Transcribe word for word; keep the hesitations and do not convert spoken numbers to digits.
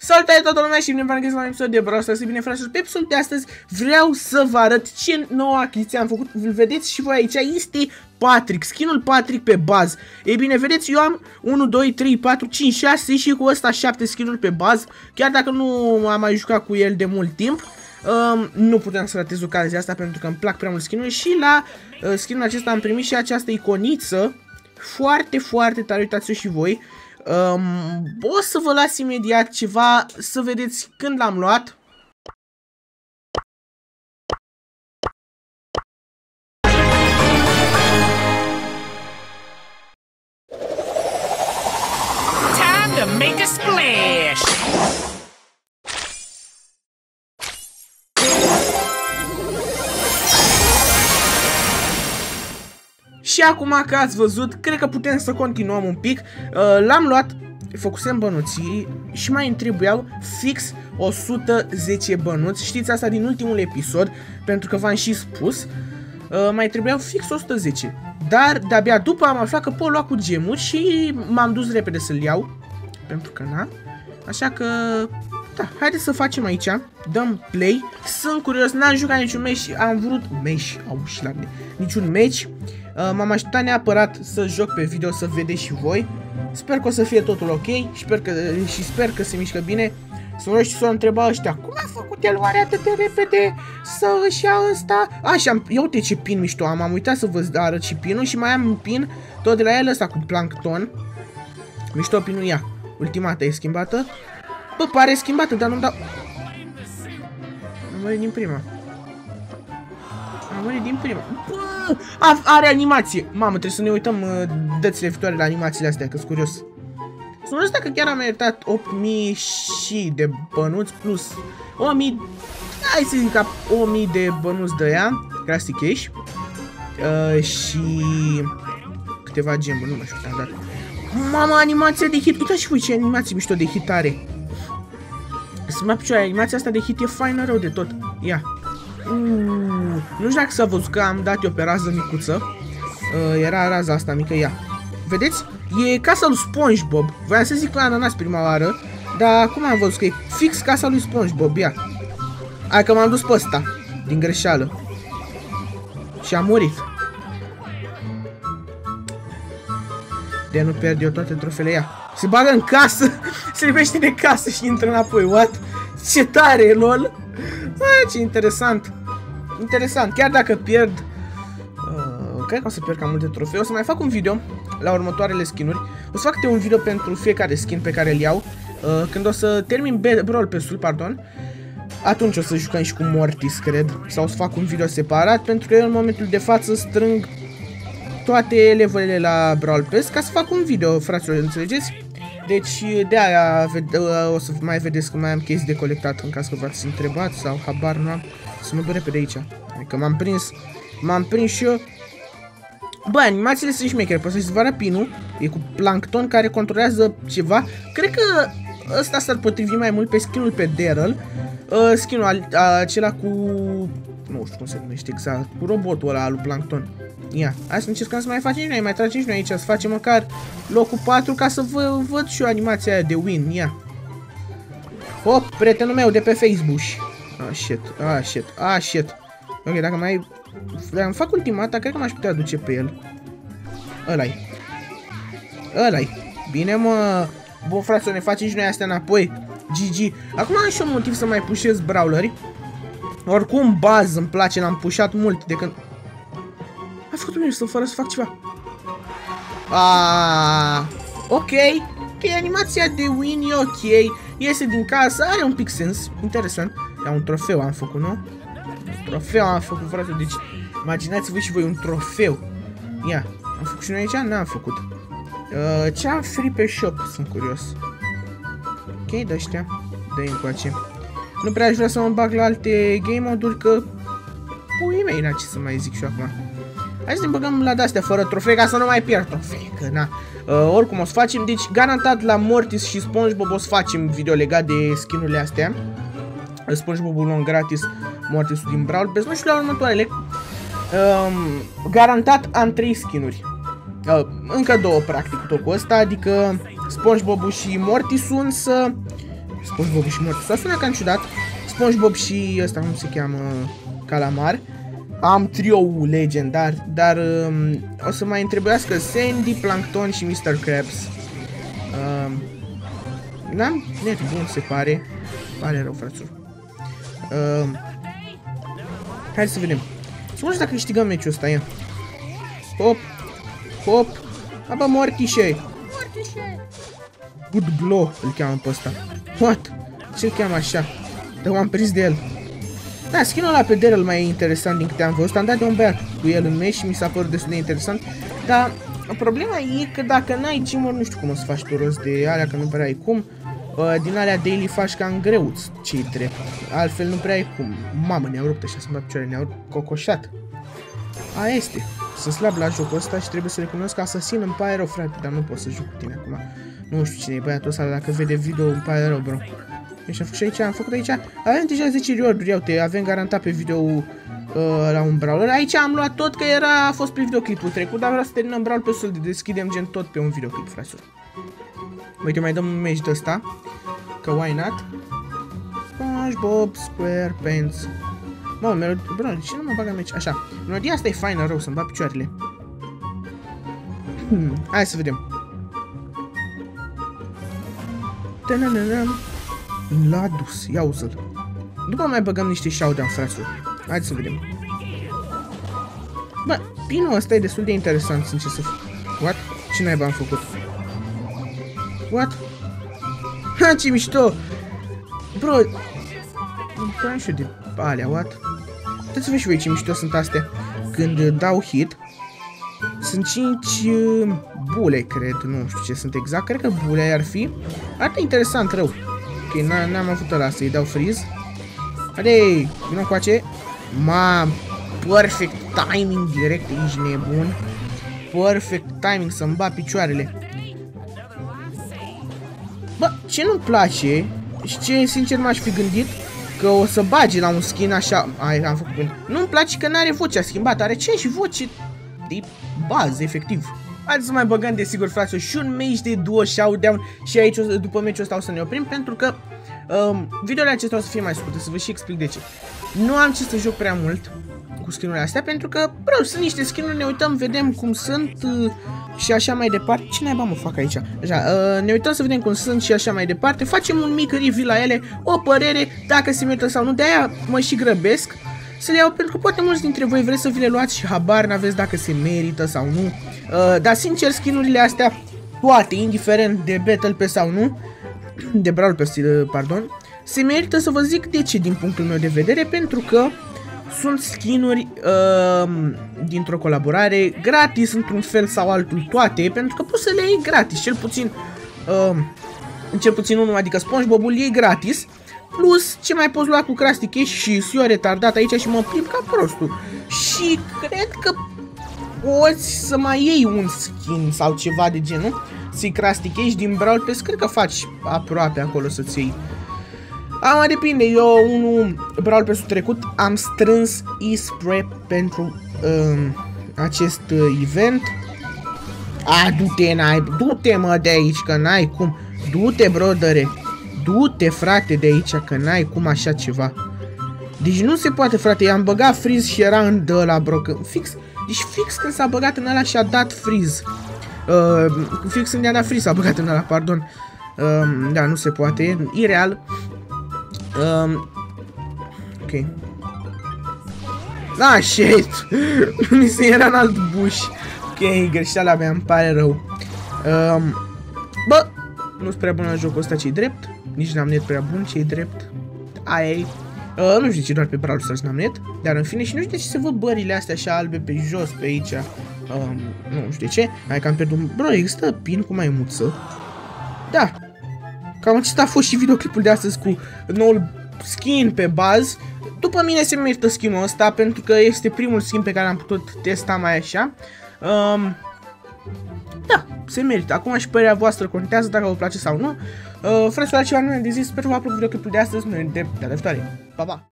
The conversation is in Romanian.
Salutare toată lumea și bine v-am găsit la un episod de Brawl Stars. Bine, fraților, pe episodul de astăzi vreau să vă arăt ce nouă achiziție am făcut. Îl vedeți și voi aici, este Patrick, skinul Patrick pe bază. Ei bine, vedeți, eu am unu, doi, trei, patru, cinci, șase și cu ăsta șapte skinuri pe bază. Chiar dacă nu am mai jucat cu el de mult timp, um, nu puteam să ratez ocazia asta pentru că îmi plac prea mult skinul. Și la uh, skinul acesta am primit și această iconiță foarte, foarte tare, uitați-o și voi. Um, o să vă las imediat ceva să vedeți când l-am luat. Time to make a splash. Și acum că ați văzut, cred că putem să continuăm un pic. uh, L-am luat, făcusem bănuții și mai îmi trebuiau fix o sută zece bănuți. Știți asta din ultimul episod, pentru că v-am și spus. uh, Mai trebuiau fix o sută zece. Dar de-abia după am aflat că pot lua cu gemuri și m-am dus repede să-l iau, pentru că na. Așa că, da, haideți să facem aici. Dăm play. Sunt curios, n-am jucat niciun match. Am vrut match, au și la mine. Niciun match. Uh, M-am așteptat neapărat să joc pe video, să vedeți și voi. Sper că o să fie totul ok. Sper că, și sper că se mișcă bine. Să și să o întreba ăștia, cum a făcut el oare atât de repede să își ia ăsta? Așa, ia uite ce pin mișto am. Am uitat să vă arăt și pinul. Și mai am un pin tot de la el ăsta cu plancton. Mișto pinul, ia. Ultimata e schimbată. Bă, pare schimbată, dar nu-mi dau... Am murit din prima. Am murit din prima. Bă, are animație. Mamă, trebuie să ne uităm uh, dățile viitoare la animațiile astea, că-s curios. Să nu știu dacă chiar am meritat opt mii și de bănuți plus o mie... Hai să zic ca o mie de bănuți de ea, Classic Cash. Uh, și... câteva gemuri, nu mai știu câte am dat. Mama, animația de hit. Uitați și voi ce animație mișto de hit are. Să mă picioare, animația asta de hit e faină rău de tot. Ia. Uuu, nu știu dacă s-a văzut că am dat eu pe rază micuță. uh, Era raza asta mică, ia. Vedeți? E casa lui SpongeBob. Voiam să zic la ananas prima oară, dar acum am văzut că e fix casa lui SpongeBob, ia. Hai că m-am dus pe ăsta din greșeală și am murit. De nu pierd eu toate trofele, ia. Se bagă în casă, se lipește de casă și intră înapoi, what? Ce tare e, lol. Ah, ce interesant. Interesant, chiar dacă pierd uh, cred că o să pierd cam multe trofee. O să mai fac un video la următoarele skinuri. O să fac câte un video pentru fiecare skin pe care îl iau. uh, Când o să termin Brawl Pass-ul, pardon, atunci o să jucăm și cu Mortis, cred. Sau o să fac un video separat, pentru că eu în momentul de față strâng toate levelele la Brawl Pass ca să fac un video, fraților, înțelegeți? Deci de aia o să mai vedeți că mai am chestii de colectat, în caz că v-ați întrebat sau habar nu am. Să mă duc repede aici. Adică m-am prins, m-am prins și eu. Bă, animațiile sunt șmechere, poate să-și vă pinul. E cu plancton care controlează ceva. Cred că ăsta s-ar potrivi mai mult pe skinul pe Daryl. uh, Skinul acela cu... nu știu cum se numește exact, cu robotul ăla al lui Plankton. Ia, hai să încercăm să mai facem și noi, mai tragem și noi aici, să facem măcar locul patru ca să vă văd și eu animația aia de win, ia. Hop, prietenul meu de pe Facebook. Ah, shit, ah, shit, ah, shit. Ok, dacă mai... dacă îmi fac ultimata, cred că m-aș putea duce pe el. Ăla-i. Ăla-i. Bine, mă. Bun, frate, să ne facem și noi astea înapoi. G G. Acum am și un motiv să mai pușez brawleri. Oricum, bază, îmi place, l-am pușat mult de când... A făcut un să fără să fac ceva. Aaaa, ok. Ok, animația de win e ok. Iese din casă, are un pic sens. Interesant. Ia, un trofeu am făcut, nu? Un trofeu am făcut, frate. Deci, imaginați-vă și voi un trofeu. Ia, am făcut și noi aici? N-am făcut. uh, Ce am free pe shop? Sunt curios. Ok, de-aștia. Dă-i încoace. Nu prea aș vrea să mă bag la alte game mode-uri, că puii mei, na, ce să mai zic și eu acum. Hai să ne băgăm la de-astea fără trofee ca să nu mai pierd trofee, că na. Uh, oricum o să facem, deci garantat la Mortis și SpongeBob o să facem video legat de skinurile astea. SpongeBob-ul luăm gratis, Mortis-ul din Brawl Pass, nu știu la următoarele. Um, garantat am trei skinuri. Uh, încă două practic tot cu ăsta, adică SpongeBob-ul și Mortis-ul, însă SpongeBob și Morty. S-a sunat cam ciudat. SpongeBob și ăsta, cum se cheamă, Calamar. Am trio-ul legendar, dar um, o să mai întrebuiască Sandy, Plankton și mister Krabs. Um, N-am net bun, se pare. Pare rău, fraților. Um, hai să vedem. Să mă dacă câștigăm meciul ăsta, ia. Hop, hop. Aba, Mortișe. Good Blow îl cheamă pe ăsta. What? Ce-l cheamă așa? Dar m-am prins de el. Da, skin-ul ăla pe Daryl mai e interesant din câte am văzut. Am dat de un băiat cu el în meci și mi s-a părut destul de interesant. Dar problema e că dacă n-ai gym-uri, nu știu cum o să faci tu rost de alea, că nu prea ai cum. Uh, din alea daily faci cam greuț, ce-i drept. Altfel nu prea ai cum. Mamă, ne-au rupt ăștia, să-mi dau picioare, ne-au cocoșat. Aia este. Sunt slab la jocul ăsta și trebuie să recunosc că Assassin îmi pare rău, frate, dar nu pot să joc cu tine acum. Nu știu cine e băiatul ăsta, dacă vede video îmi pare rău, bro. Deci am făcut și aici, am făcut aici. Avem deja zece reward-uri, iau-te, avem garantat pe video uh, la un brawler. Aici am luat tot că era, a fost pe videoclipul trecut, dar vreau să terminăm brawler pe să-l deschidem gen tot pe un videoclip, fraților. Uite, mai dăm un match de ăsta, că why not? SpongeBob SquarePants. Mă, melodie, bro, de ce nu mă bagă match? Așa, melodia asta e faină rău, să-mi bag picioarele. Hmm, hai să vedem. Ta-na-na-na. L-a dus, ia uză-l. După mai băgăm niște showdown, fraților. Hai să vedem. Bă, pinul ăsta e destul de interesant, sincer să fiu. What? Ce naiba am făcut? What? Ha, ce mișto! Bro, nu prea știu de alea, what? Puteți să vezi și voi ce mișto sunt astea. Când dau hit, sunt cinci uh, bule, cred, nu știu ce sunt exact. Cred că bule ar fi. Arată interesant, rău. Ok, n-am avut ăla să-i dau freeze. Adei, vină încoace. Ma, perfect timing direct, ești nebun. Perfect timing să-mi bat picioarele. Bă, ce nu-mi place și ce sincer m-aș fi gândit că o să bage la un skin așa. Ai, am făcut bine. Nu-mi place că n-are vocea schimbată, are cinci voce de bază, efectiv. Haideți să mai băgăm, desigur, fraților, și un match de duo showdown. Și aici, după meciul ăsta, o să ne oprim, pentru că um, videoile acestea o să fie mai scurte, să vă și explic de ce. Nu am ce să joc prea mult cu skin-urile astea, pentru că, bro, sunt niște skin-uri, ne uităm, vedem cum sunt uh, și așa mai departe. Ce naiba mă fac aici? Așa, uh, ne uităm să vedem cum sunt și așa mai departe. Facem un mic review la ele, o părere, dacă se merită sau nu. De-aia mă și grăbesc să le iau, pentru că poate mulți dintre voi vreți să vi le luați și habar n-aveți dacă se merită sau nu. Uh, dar sincer, skin-urile astea, toate, indiferent de Battle Pass sau nu, de Brawl Pass, uh, pardon, se merită, să vă zic de ce din punctul meu de vedere, pentru că sunt skin-uri uh, dintr-o colaborare, gratis într-un fel sau altul toate, pentru că poți să le iei gratis, cel puțin, uh, cel puțin unul, adică SpongeBob-ul iei gratis. Plus, ce mai poți lua cu Krusty Cage și eu retardat aici și mă plimb ca prostul. Și cred că poți să mai iei un skin sau ceva de genul, să-i Krusty Cage din Brawl Pass, cred că faci aproape acolo să-ți iei. Ama depinde, eu unul Brawl Pass-ul trecut am strâns e-spray pentru um, acest uh, event. A, du-te, n-ai, du-te mă de aici, că n-ai cum, du-te, brodere. Du-te, frate, de aici, că n-ai cum așa ceva. Deci nu se poate, frate, i-am băgat freeze și era în de ăla, bro, că fix, deci fix când s-a băgat în ăla și-a dat freeze. Uh, fix când i-a dat freeze s-a băgat în ăla, pardon. Uh, da, nu se poate, ireal. Uh, ok. Ah, shit! Mi se era în alt buș. Ok, greșeala mea, îmi pare rău. Uh, bă, nu-s prea bun la jocul ăsta, ce-i drept. Nici n-am net prea bun, ce-i drept. Aia uh, nu știu ce, doar pe Brawl Stars n-am net. Dar în fine, și nu știu de ce se văd bările astea așa albe pe jos, pe aici. um, Nu știu de ce. Hai că am pierdut. Bro, există pin cu maimuță. Da. Cam acesta a fost și videoclipul de astăzi cu noul skin pe bază. După mine se merită skin-ul ăsta, pentru că este primul skin pe care am putut testa mai așa. um, Da, se merită. Acum și părerea voastră contează dacă vă place sau nu. Uh, Fraților, altceva nu ne-am de zis. Sper că v-a plăcut videoclipul de astăzi. Noi ne vedem data viitoare. Pa, pa!